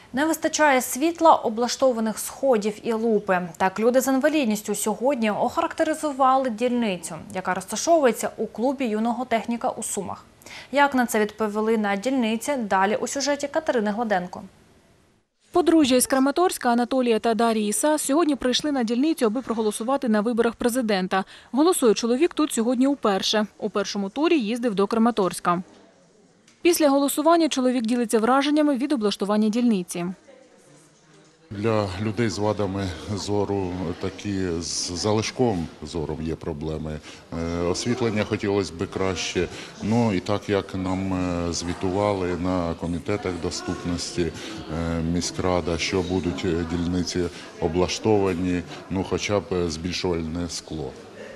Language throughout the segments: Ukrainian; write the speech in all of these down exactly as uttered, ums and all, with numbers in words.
Не вистачає світла, облаштованих сходів і лупи. Так люди з інвалідністю сьогодні охарактеризували дільницю, яка розташовується у клубі юного техніка у Сумах. Як на це відповіли на дільниці, далі у сюжеті Катерини Гладенко. Подружжя із Краматорська Анатолія та Дарії Іса сьогодні прийшли на дільницю, аби проголосувати на виборах президента. Голосує чоловік тут сьогодні уперше. У першому турі їздив до Краматорська. Після голосування чоловік ділиться враженнями від облаштування дільниці. Для людей з вадами зору, такі з залишком зору є проблеми. Освітлення хотілося б краще. Ну і так як нам звітували на комітетах доступності міськрада, що будуть дільниці облаштовані, ну хоча б збільшувальне скло,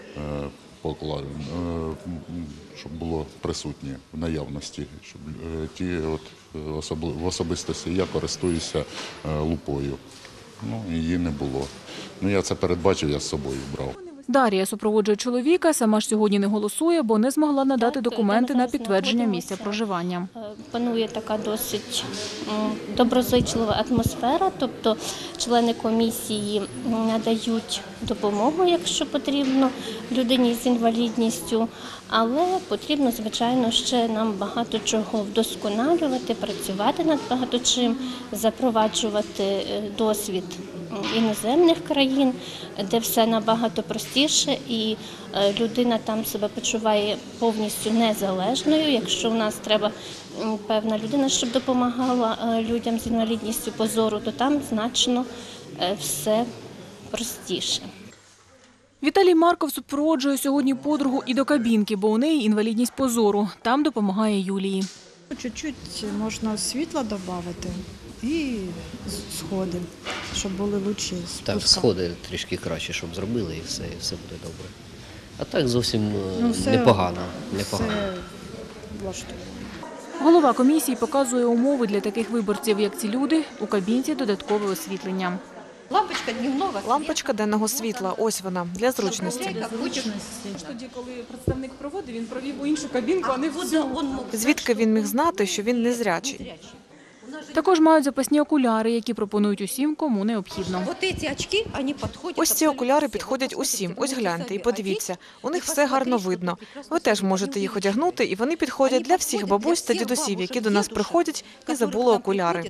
щоб було присутнє в наявності. Щоб ті от в особистості я користуюся лупою. Ну, її не було. Ну, я це передбачив, я з собою брав. Дар'я супроводжує чоловіка, сама ж сьогодні не голосує, бо не змогла надати документи на підтвердження місця проживання. Панує така досить доброзичлива атмосфера, тобто члени комісії надають допомогу, якщо потрібно, людині з інвалідністю, але потрібно, звичайно, ще нам багато чого вдосконалювати, працювати над багато чим, запроваджувати досвід іноземних країн, де все набагато простіше і людина там себе почуває повністю незалежною. Якщо у нас треба певна людина, щоб допомагала людям з інвалідністю по зору, то там значно все простіше. Віталій Марков супроводжує сьогодні подругу і до кабінки, бо у неї інвалідність по зору. Там допомагає Юлії. Чуть-чуть можна світла додати і сходи, щоб були лучі спуска. Так, сходи трішки краще, щоб зробили, і все, і все буде добре. А так зовсім ну, все, непогано. непогано. Все влаштовано. Голова комісії показує умови для таких виборців, як ці люди, у кабінці додаткове освітлення. Лампочка дневного світла. Лампочка денного світла, ось вона, для зручності. Тоді, коли представник проводив, він провів у іншу кабінку, а не в цю. Звідки він міг знати, що він незрячий? Також мають запасні окуляри, які пропонують усім, кому необхідно. Ось ці окуляри підходять усім. Ось гляньте і подивіться, у них все гарно видно. Ви теж можете їх одягнути, і вони підходять для всіх бабусь та дідусів, які до нас приходять і забули окуляри.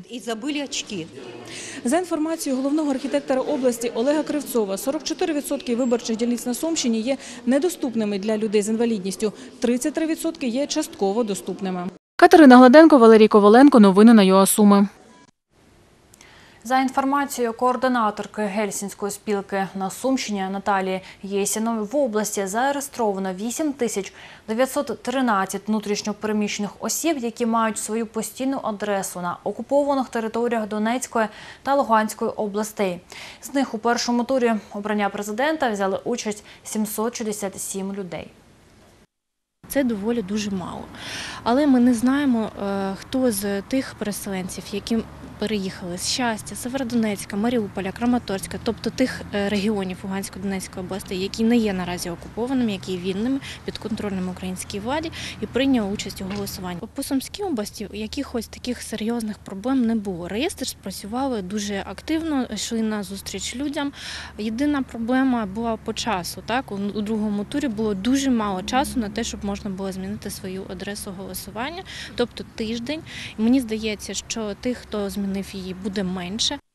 За інформацією головного архітектора області Олега Кривцова, сорок чотири відсотки виборчих дільниць на Сумщині є недоступними для людей з інвалідністю, тридцять три відсотки є частково доступними. Катерина Гладенко, Валерій Коваленко. Новини на ЮАСуми. За інформацією координаторки Гельсінської спілки на Сумщині Наталії Єсінової, в області зареєстровано вісім тисяч дев'ятсот тринадцять внутрішньо переміщених осіб, які мають свою постійну адресу на окупованих територіях Донецької та Луганської областей. З них у першому турі обрання президента взяли участь сімсот шістдесят сім людей. Це доволі дуже мало. Але ми не знаємо, хто з тих переселенців, які переїхали з Щастя, Северодонецька, Маріуполя, Краматорська, тобто тих регіонів Лугансько-Донецької області, які не є наразі окупованими, які є вільними, підконтрольними українській владі, і прийняли участь у голосуванні. По Сумській області якихось таких серйозних проблем не було. Реєстр спрацювали дуже активно, йшли на зустріч людям. Єдина проблема була по часу. Так? У другому турі було дуже мало часу на те, щоб можна було змінити свою адресу голосування, тобто тиждень. І мені здається, що тих, хто змінив її, буде менше.